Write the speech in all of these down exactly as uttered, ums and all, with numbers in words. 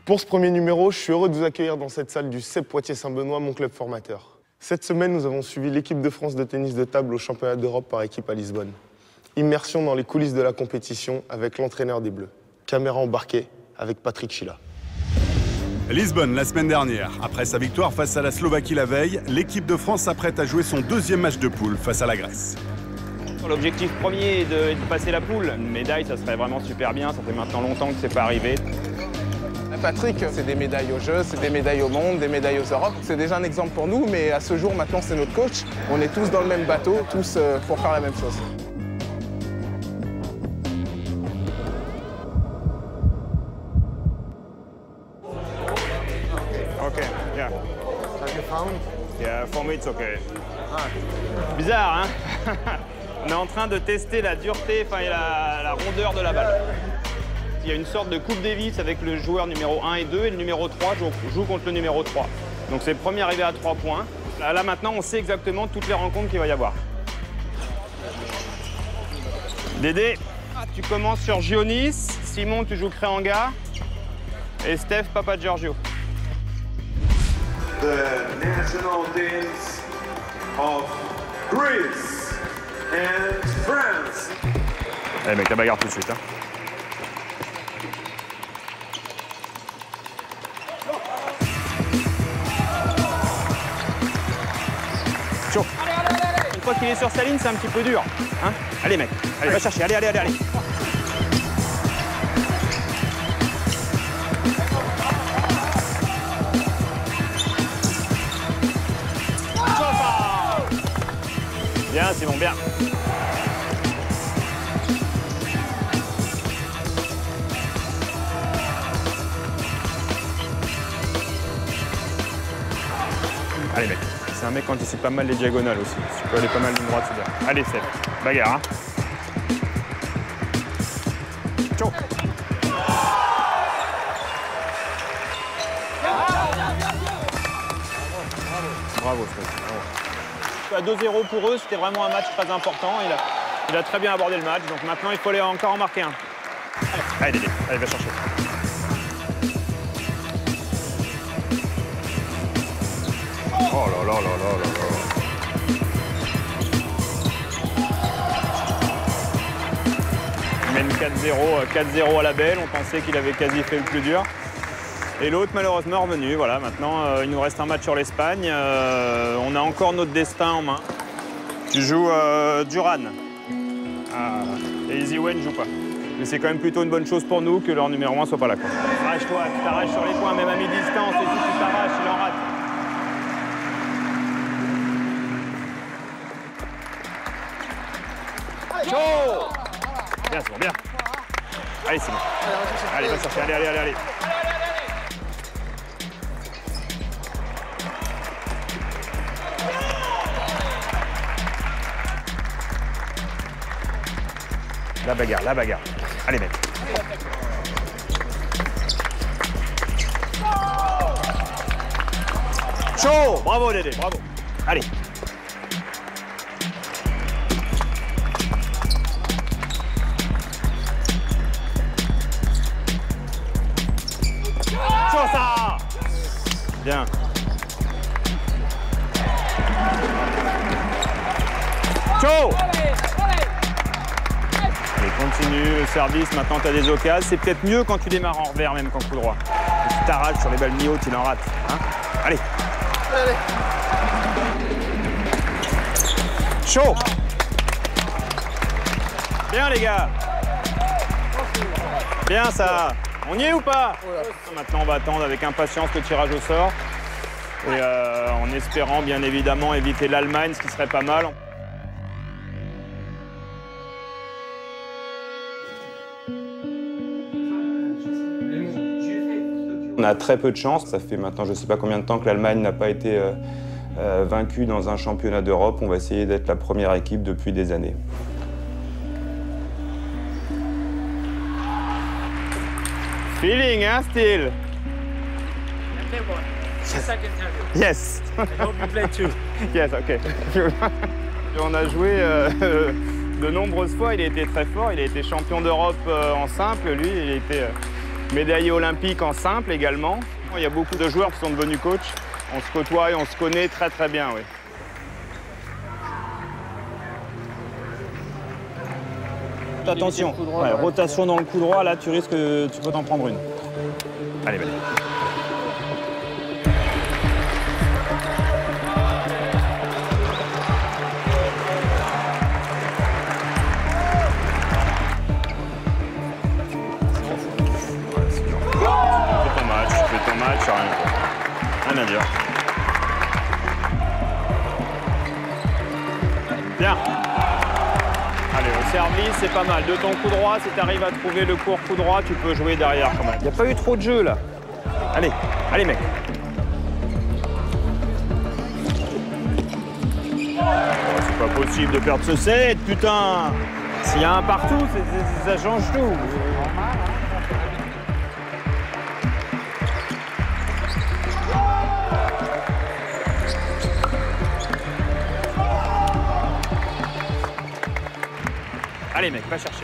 Pour ce premier numéro, je suis heureux de vous accueillir dans cette salle du C E P Poitiers-Saint-Benoît, mon club formateur. Cette semaine, nous avons suivi l'équipe de France de tennis de table au championnat d'Europe par équipe à Lisbonne. Immersion dans les coulisses de la compétition avec l'entraîneur des Bleus. Caméra embarquée avec Patrick Chila. Lisbonne la semaine dernière. Après sa victoire face à la Slovaquie la veille, l'équipe de France s'apprête à jouer son deuxième match de poule face à la Grèce. L'objectif premier est de, de passer la poule. Une médaille, ça serait vraiment super bien. Ça fait maintenant longtemps que c'est pas arrivé. Patrick, c'est des médailles aux Jeux, c'est des médailles au monde, des médailles aux Europes. C'est déjà un exemple pour nous, mais à ce jour, maintenant, c'est notre coach. On est tous dans le même bateau, tous euh, pour faire la même chose. Ok, yeah. Have you found? Yeah, for me it's okay. Bizarre, hein? On est en train de tester la dureté, enfin la, la rondeur de la balle. Il y a une sorte de coupe Davis avec le joueur numéro un et deux et le numéro trois joue, joue contre le numéro trois. Donc c'est le premier arrivé à trois points. Là, là maintenant, on sait exactement toutes les rencontres qu'il va y avoir. Dédé, tu commences sur Gionis, Simon, tu joues Créanga et Steph, Papa Giorgio. The national teams of Greece and France. Allez mec, la bagarre tout de suite. Hein. Chaud. Une fois qu'il est sur sa ligne, c'est un petit peu dur. Hein, allez mec, allez, va chercher, allez, allez, allez, allez. Bien, Simon, bien. Allez mec, c'est un mec qui anticipe pas mal les diagonales aussi. Tu peux aller pas mal d'une droite, c'est bien. Allez, Seb, bagarre. Hein. Ciao. Bravo, Seb. À deux zéro pour eux, c'était vraiment un match très important. Il a, il a très bien abordé le match, donc maintenant il faut aller encore en marquer un. Allez, Dédé, allez, va chercher. Oh là là là là là là. Il mène quatre zéro, quatre zéro à la belle, on pensait qu'il avait quasi fait le plus dur. Et l'autre, malheureusement, est revenu. Voilà, maintenant, euh, il nous reste un match sur l'Espagne. Euh, on a encore notre destin en main. Tu joues euh, Duran. Ah, et Easy Wen ne joue pas. Mais c'est quand même plutôt une bonne chose pour nous que leur numéro un soit pas là. Arrache-toi, tu t'arraches sur les points, même à mi-distance. Et si tu t'arraches, il en rate. Chaud. Bien, Simon, bien. Allez, Simon. Allez, va chercher, allez, allez, allez, allez. La bagarre, la bagarre. Allez, mec. Chaud. Bravo, Dédé, bravo. Allez. Chaud, ça. Bien. Chaud. Continue le service, maintenant tu as des occasions. C'est peut-être mieux quand tu démarres en revers même qu'en coup droit. Et tu t'arraches sur les balles mi-hautes, il en rate. Hein, allez. Allez. Chaud. Bien les gars. Bien ça. On y est ou pas? Maintenant on va attendre avec impatience le tirage au sort. Et euh, en espérant bien évidemment éviter l'Allemagne, ce qui serait pas mal. On a très peu de chance. Ça fait maintenant je ne sais pas combien de temps que l'Allemagne n'a pas été euh, euh, vaincue dans un championnat d'Europe. On va essayer d'être la première équipe depuis des années. Feeling, hein, still? Yes. I hope you play too. Yes, okay. On a joué euh, de nombreuses fois. Il a été très fort. Il a été champion d'Europe euh, en simple. Lui, il a été... Euh, Médaillé olympique en simple également. Il y a beaucoup de joueurs qui sont devenus coachs. On se côtoie et on se connaît très très bien, oui. Attention, ouais, rotation dans le coup droit, là tu risques, tu peux t'en prendre une. Allez, allez. Fais ton match, fais ton match, rien, rien à dire. Bien. Allez, au service, c'est pas mal. De ton coup droit, si tu arrives à trouver le court coup droit, tu peux jouer derrière quand même. Il n'y a pas eu trop de jeu là. Allez, allez mec. Oh, c'est pas possible de perdre ce set, putain. S'il y a un partout, c'est, c'est, ça change tout. Allez mec, va chercher.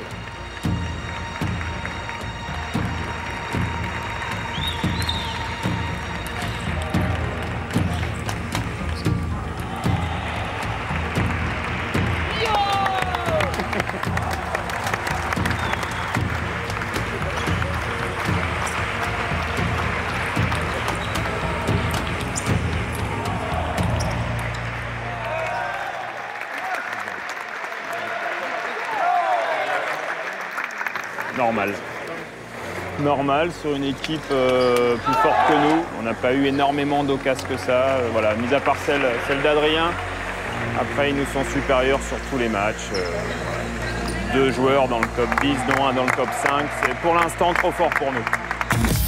Normal. Normal sur une équipe euh, plus forte que nous. On n'a pas eu énormément d'occasions que ça. Euh, voilà, mis à part celle, celle d'Adrien. Après, ils nous sont supérieurs sur tous les matchs. Euh, deux joueurs dans le top dix, dont un dans le top cinq. C'est pour l'instant trop fort pour nous.